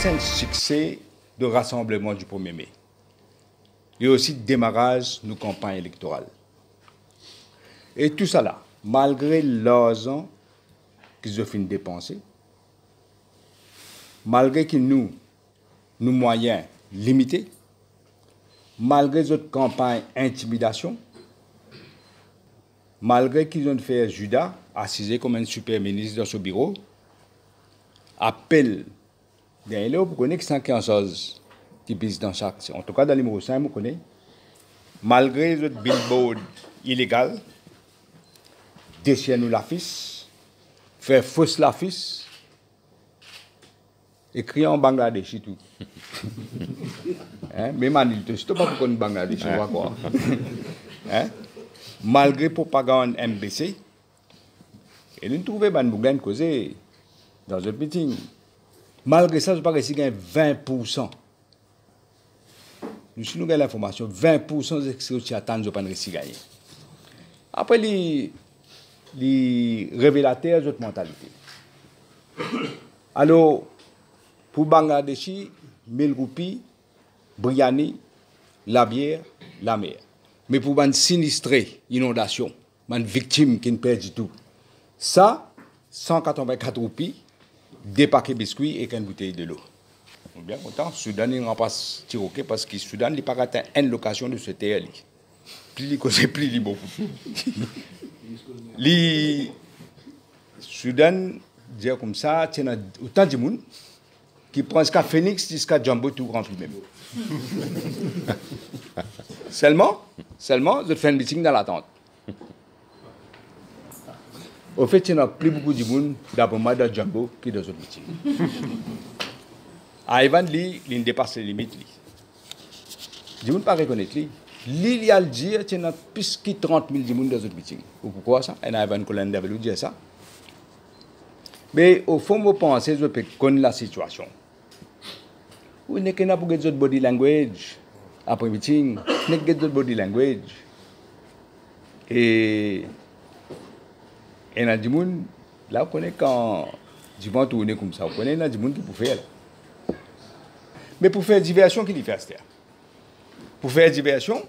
c'est un succès de rassemblement du 1er mai. Il y a aussi le démarrage de nos campagnes électorales. Et tout ça là, malgré l'argent qu'ils ont fini de dépenser, malgré que nos moyens limités, malgré notre campagne intimidation, malgré qu'ils ont fait Judas, assisé comme un super ministre dans ce bureau, appelle des élèves pour connaître que c'est quelque chose qui pisse dans chaque. En tout cas, dans les Mauriciens, vous connaissez. Malgré notre billboard illégal, déchirer nous l'affiche, faire fausse l'affiche, écrire en Bangladesh et tout. Hein? Mais Manil, tu sais pas pourquoi en Bangladesh, tu vois quoi. Hein? Malgré propagande MBC, et nous trouvons que nous avons causé dans notre meeting. Malgré ça, je ne sais pas si gagne 20%. Nous avons l'information, 20% de ce que attendent, je ne sais pas gagner. Après, les révélateurs de notre mentalité. Alors, pour Bangladeshi, 1000 roupies, Briani, la bière, la mer. Mais pour les sinistrés, inondation, les victimes qui ne perdent du tout, ça, 184 roupies, 2 paquets biscuits et 1 bouteille de l'eau. On est bien content. Soudan, il n'a pas tiré parce que Soudan n'a pas atteint une location de ce terre. Plus il plus il beaucoup. Le Soudan, dire comme ça, il y a autant de monde qui prend jusqu'à Phoenix, jusqu'à Jumbo, tout rempli même. Seulement, je fais un meeting dans la tente. Au fait, il n'y a plus beaucoup de monde d'abord dans Jumbo qui dans ce meeting. À Ivan, il dépasse les limites. Les gens ne pas reconnaître. Il y a le dire qu'il y a plus de 30 000 personnes dans ce meeting. Pourquoi ça? Et Ivan Colin devait dire ça. Mais au fond, vous pensez que je peux connaître la situation. Vous n'avez pas de body language après le meeting. Vous n'avez pas de body language. Et il y a des gens, là, vous connaissez quand du vent tourne comme ça, vous connaissez, il y a des gens qui peuvent faire. Mais pour faire diversion, qui dit faire? Pour faire diversion,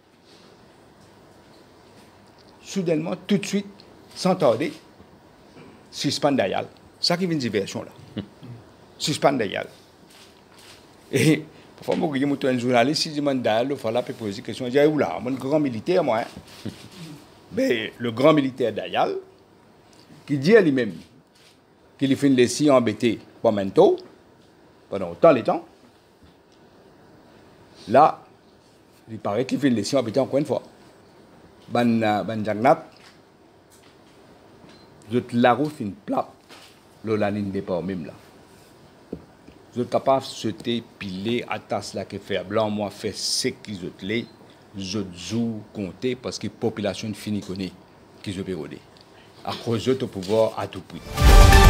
soudainement, tout de suite, sans tarder, suspendre d'ailleurs. Ça qui vient de diversion là. Suspendre d'ailleurs. Et parfois, moi, je suis un journaliste, si je demande d'ailleurs, il faut là pour poser des questions. Je dis, oula, mon grand militaire, moi. Hein. Mais le grand militaire d'ailleurs, qui dit à lui-même qu'il fait une laissée embêtée pendant autant de temps, là, il paraît qu'il fait une laissée embêtée encore une fois. Ban Jagnat, je te la roue une plate, la ligne de départ même là. Je suis capable de sauter, piler, attacher la qui fait blanc, moi, faire ce qu'ils ont les, je joue, compter, parce que la population finit connaît qu'ils ont pérodé. À cause de ton pouvoir à tout prix.